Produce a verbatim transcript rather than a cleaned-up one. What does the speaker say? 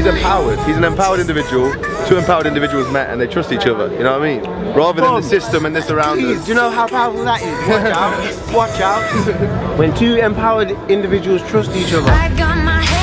empowered. He's an empowered individual. Two empowered individuals met and they trust each other. You know what I mean? Rather than the system and this around us. Do you know how powerful that is? Watch out. Watch out. When two empowered individuals trust each other.